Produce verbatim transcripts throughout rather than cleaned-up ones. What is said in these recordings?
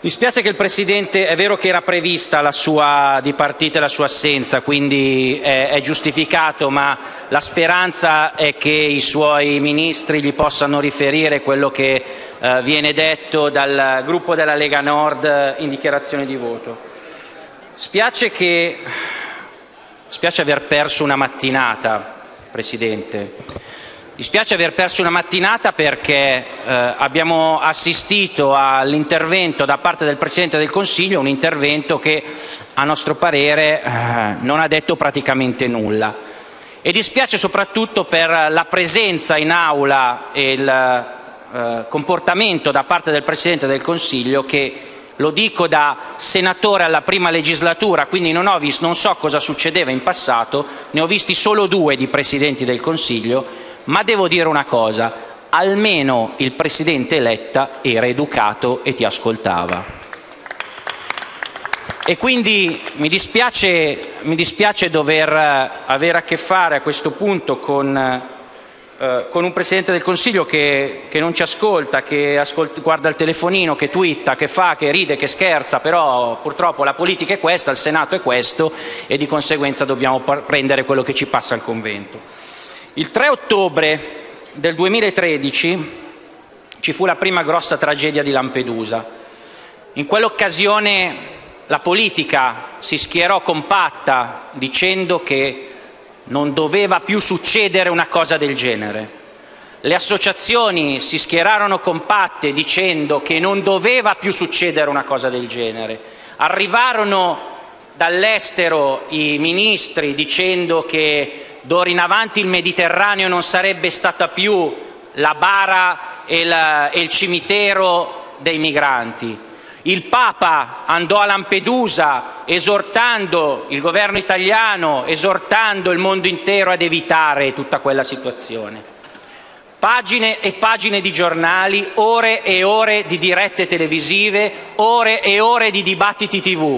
Mi spiace che il Presidente, è vero che era prevista la sua dipartita e la sua assenza, quindi è, è giustificato, ma la speranza è che i suoi ministri gli possano riferire quello che eh, viene detto dal gruppo della Lega Nord in dichiarazione di voto. Spiace che spiace aver perso una mattinata, Presidente. Dispiace aver perso una mattinata perché eh, abbiamo assistito all'intervento da parte del Presidente del Consiglio, un intervento che a nostro parere eh, non ha detto praticamente nulla. E dispiace soprattutto per la presenza in aula e il eh, comportamento da parte del Presidente del Consiglio che, lo dico da senatore alla prima legislatura, quindi non, ho visto, non so cosa succedeva in passato, ne ho visti solo due di Presidenti del Consiglio, ma devo dire una cosa, almeno il Presidente Letta era educato e ti ascoltava. E quindi mi dispiace, mi dispiace dover avere a che fare a questo punto con, eh, con un Presidente del Consiglio che, che non ci ascolta, che ascolta, guarda il telefonino, che twitta, che fa, che ride, che scherza, però purtroppo la politica è questa, il Senato è questo e di conseguenza dobbiamo prendere quello che ci passa al convento. Il tre ottobre del duemilatredici ci fu la prima grossa tragedia di Lampedusa. In quell'occasione la politica si schierò compatta dicendo che non doveva più succedere una cosa del genere. Le associazioni si schierarono compatte dicendo che non doveva più succedere una cosa del genere. Arrivarono dall'estero i ministri dicendo che d'ora in avanti il Mediterraneo non sarebbe stata più la bara e, la, e il cimitero dei migranti. Il Papa andò a Lampedusa esortando il governo italiano, esortando il mondo intero ad evitare tutta quella situazione. Pagine e pagine di giornali, ore e ore di dirette televisive, ore e ore di dibattiti tivù.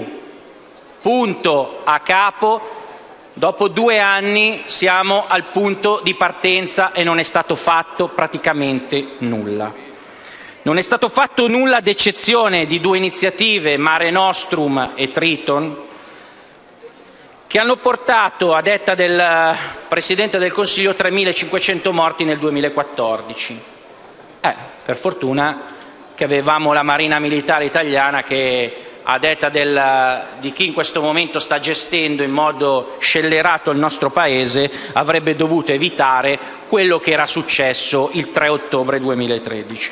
Punto a capo. Dopo due anni siamo al punto di partenza e non è stato fatto praticamente nulla. Non è stato fatto nulla ad eccezione di due iniziative, Mare Nostrum e Triton, che hanno portato, a detta del Presidente del Consiglio, tremilacinquecento morti nel duemilaquattordici. Eh, per fortuna che avevamo la Marina Militare Italiana che, a detta del, di chi in questo momento sta gestendo in modo scellerato il nostro Paese, avrebbe dovuto evitare quello che era successo il tre ottobre duemilatredici.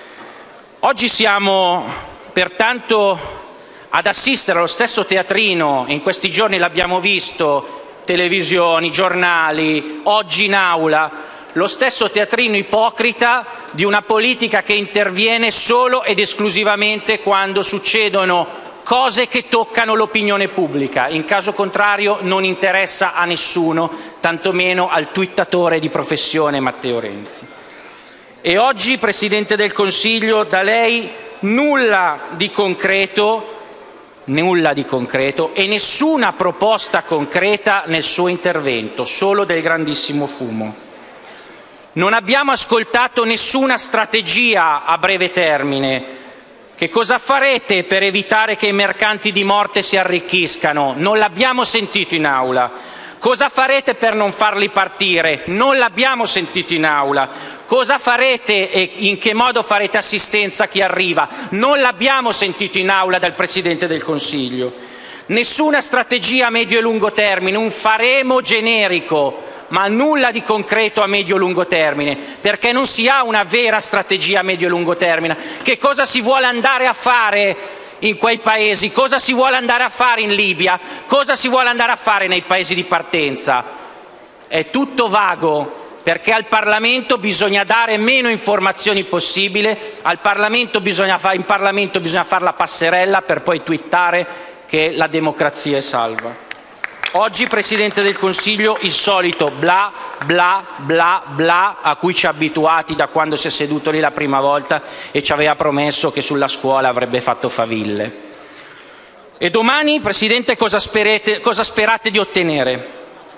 Oggi siamo pertanto ad assistere allo stesso teatrino, in questi giorni l'abbiamo visto, televisioni, giornali, oggi in aula, lo stesso teatrino ipocrita di una politica che interviene solo ed esclusivamente quando succedono cose che toccano l'opinione pubblica. In caso contrario non interessa a nessuno, tantomeno al twittatore di professione Matteo Renzi. E oggi, Presidente del Consiglio, da lei nulla di concreto, nulla di concreto e nessuna proposta concreta nel suo intervento, solo del grandissimo fumo. Non abbiamo ascoltato nessuna strategia a breve termine. Che cosa farete per evitare che i mercanti di morte si arricchiscano? Non l'abbiamo sentito in aula. Cosa farete per non farli partire? Non l'abbiamo sentito in aula. Cosa farete e in che modo farete assistenza a chi arriva? Non l'abbiamo sentito in aula dal Presidente del Consiglio. Nessuna strategia a medio e lungo termine, un faremo generico, ma nulla di concreto a medio-lungo termine, perché non si ha una vera strategia a medio-lungo termine. Che cosa si vuole andare a fare in quei paesi? Cosa si vuole andare a fare in Libia? Cosa si vuole andare a fare nei paesi di partenza? È tutto vago, perché al Parlamento bisogna dare meno informazioni possibile, al Parlamento bisogna fa- in Parlamento bisogna fare la passerella per poi twittare che la democrazia è salva. Oggi, Presidente del Consiglio, il solito bla bla bla bla a cui ci ha abituati da quando si è seduto lì la prima volta e ci aveva promesso che sulla scuola avrebbe fatto faville. E domani, Presidente, cosa sperate, cosa sperate di ottenere?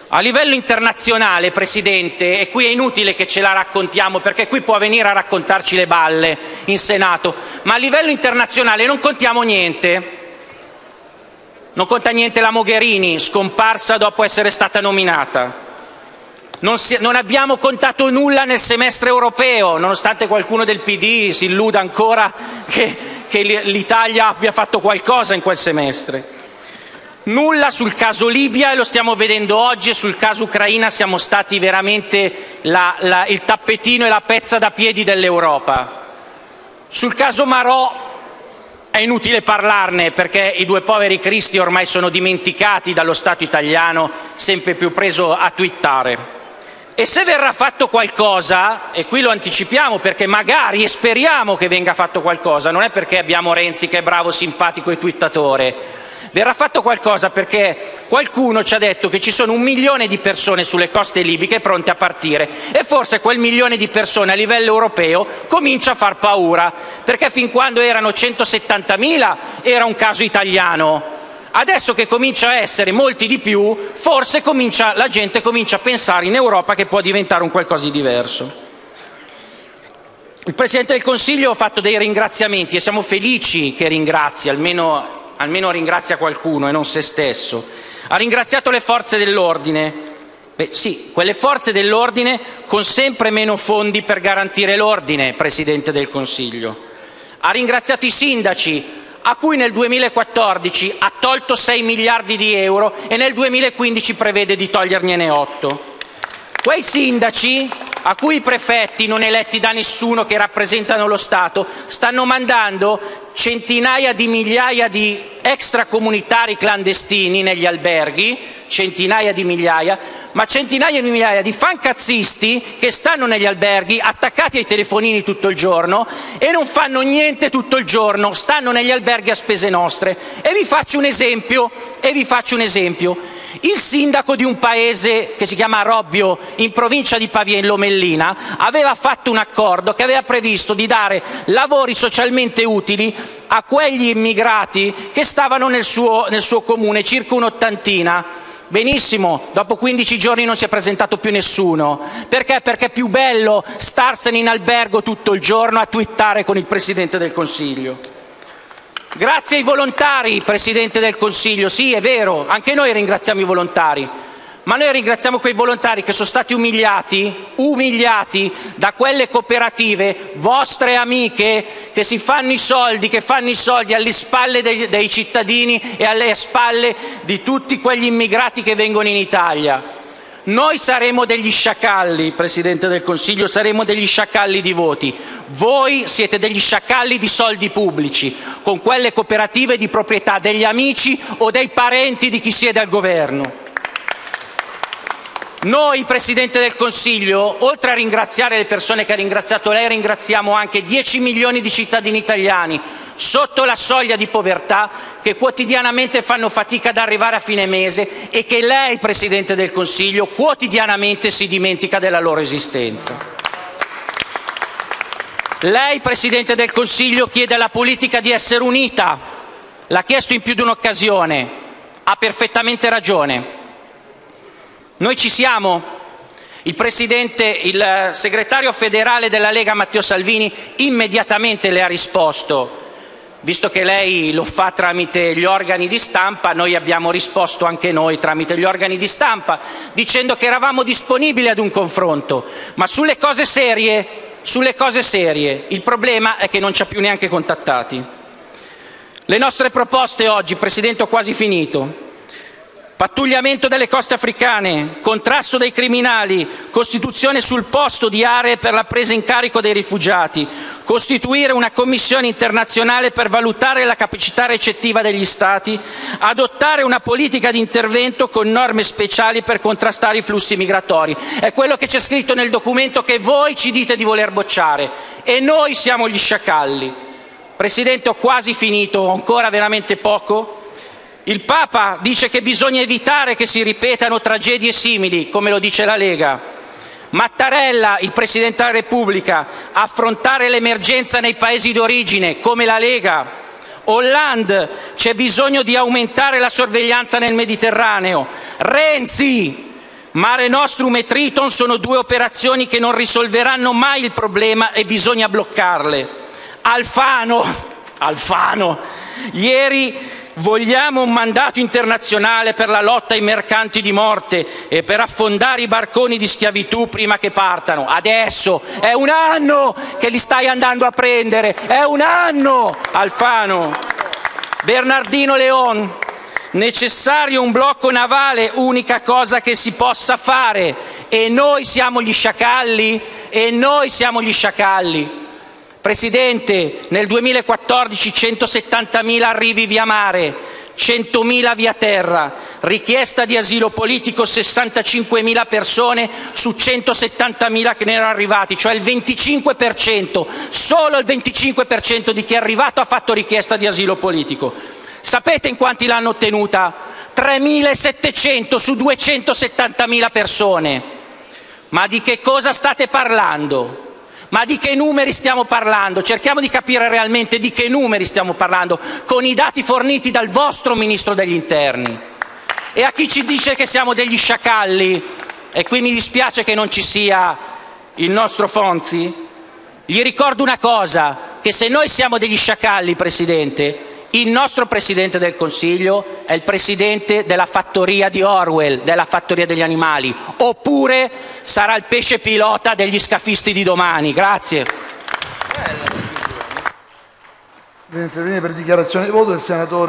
A livello internazionale, Presidente, e qui è inutile che ce la raccontiamo perché qui può venire a raccontarci le balle in Senato, ma a livello internazionale non contiamo niente. Non conta niente la Mogherini, scomparsa dopo essere stata nominata. Non, si, non abbiamo contato nulla nel semestre europeo, nonostante qualcuno del P D si illuda ancora che, che l'Italia abbia fatto qualcosa in quel semestre. Nulla sul caso Libia, e lo stiamo vedendo oggi, e sul caso Ucraina siamo stati veramente la, la, il tappetino e la pezza da piedi dell'Europa. Sul caso Marò è inutile parlarne perché i due poveri cristi ormai sono dimenticati dallo Stato italiano, sempre più preso a twittare. E se verrà fatto qualcosa, e qui lo anticipiamo perché magari e speriamo che venga fatto qualcosa, non è perché abbiamo Renzi che è bravo, simpatico e twittatore, verrà fatto qualcosa perché qualcuno ci ha detto che ci sono un milione di persone sulle coste libiche pronte a partire, e forse quel milione di persone a livello europeo comincia a far paura, perché fin quando erano centosettantamila era un caso italiano. Adesso che comincia a essere molti di più, forse comincia, la gente comincia a pensare in Europa che può diventare un qualcosa di diverso. Il Presidente del Consiglio ha fatto dei ringraziamenti e siamo felici che ringrazi, almeno almeno ringrazia qualcuno e non se stesso. Ha ringraziato le forze dell'ordine. Beh sì, quelle forze dell'ordine con sempre meno fondi per garantire l'ordine, Presidente del Consiglio. Ha ringraziato i sindaci, a cui nel duemilaquattordici ha tolto sei miliardi di euro e nel duemilaquindici prevede di togliergliene otto. Quei sindaci, a cui i prefetti non eletti da nessuno che rappresentano lo Stato, stanno mandando centinaia di migliaia di extracomunitari clandestini negli alberghi, centinaia di migliaia, ma centinaia di migliaia di fancazzisti che stanno negli alberghi attaccati ai telefonini tutto il giorno e non fanno niente tutto il giorno, stanno negli alberghi a spese nostre. E vi faccio un esempio, e vi faccio un esempio. Il sindaco di un paese che si chiama Robbio, in provincia di Pavia, in Lomellina, aveva fatto un accordo che aveva previsto di dare lavori socialmente utili a quegli immigrati che stavano nel suo, nel suo comune, circa un'ottantina. Benissimo, dopo quindici giorni non si è presentato più nessuno. Perché? Perché è più bello starsene in albergo tutto il giorno a twittare con il Presidente del Consiglio. Grazie ai volontari, Presidente del Consiglio, sì è vero, anche noi ringraziamo i volontari, ma noi ringraziamo quei volontari che sono stati umiliati, umiliati da quelle cooperative, vostre amiche, che si fanno i soldi, che fanno i soldi alle spalle dei, dei cittadini e alle spalle di tutti quegli immigrati che vengono in Italia. Noi saremo degli sciacalli, Presidente del Consiglio, saremo degli sciacalli di voti. Voi siete degli sciacalli di soldi pubblici, con quelle cooperative di proprietà degli amici o dei parenti di chi siede al governo. Noi, Presidente del Consiglio, oltre a ringraziare le persone che ha ringraziato lei, ringraziamo anche dieci milioni di cittadini italiani sotto la soglia di povertà che quotidianamente fanno fatica ad arrivare a fine mese e che lei, Presidente del Consiglio, quotidianamente si dimentica della loro esistenza. Lei, Presidente del Consiglio, chiede alla politica di essere unita. L'ha chiesto in più di un'occasione. Ha perfettamente ragione. Noi ci siamo. Il Presidente, il segretario federale della Lega Matteo Salvini immediatamente le ha risposto. Visto che lei lo fa tramite gli organi di stampa, noi abbiamo risposto anche noi tramite gli organi di stampa, dicendo che eravamo disponibili ad un confronto, ma sulle cose serie, sulle cose serie. Il problema è che non ci ha più neanche contattati. Le nostre proposte oggi, Presidente, ho quasi finito. Pattugliamento delle coste africane, contrasto dei criminali, costituzione sul posto di aree per la presa in carico dei rifugiati, costituire una commissione internazionale per valutare la capacità recettiva degli Stati, adottare una politica di intervento con norme speciali per contrastare i flussi migratori. È quello che c'è scritto nel documento che voi ci dite di voler bocciare e noi siamo gli sciacalli. Presidente, ho quasi finito, ho ancora veramente poco. Il Papa dice che bisogna evitare che si ripetano tragedie simili, come lo dice la Lega. Mattarella, il Presidente della Repubblica, affrontare l'emergenza nei paesi d'origine, come la Lega. Hollande, c'è bisogno di aumentare la sorveglianza nel Mediterraneo. Renzi, Mare Nostrum e Triton sono due operazioni che non risolveranno mai il problema e bisogna bloccarle. Alfano, Alfano, ieri vogliamo un mandato internazionale per la lotta ai mercanti di morte e per affondare i barconi di schiavitù prima che partano. Adesso è un anno che li stai andando a prendere, è un anno, Alfano. Bernardino Leon, necessario un blocco navale, unica cosa che si possa fare. E noi siamo gli sciacalli? E noi siamo gli sciacalli? Presidente, nel duemilaquattordici centosettantamila arrivi via mare, centomila via terra, richiesta di asilo politico sessantacinquemila persone su centosettantamila che ne erano arrivati, cioè il venticinque per cento, solo il venticinque per cento di chi è arrivato ha fatto richiesta di asilo politico. Sapete in quanti l'hanno ottenuta? tremilasettecento su duecentosettantamila persone. Ma di che cosa state parlando? Ma di che numeri stiamo parlando? Cerchiamo di capire realmente di che numeri stiamo parlando, con i dati forniti dal vostro Ministro degli Interni. E a chi ci dice che siamo degli sciacalli, e qui mi dispiace che non ci sia il nostro Fonzi, gli ricordo una cosa, che se noi siamo degli sciacalli, Presidente, il nostro Presidente del Consiglio è il Presidente della fattoria di Orwell, della fattoria degli animali, oppure sarà il pesce pilota degli scafisti di domani. Grazie. Deve intervenire per dichiarazione di voto il senatore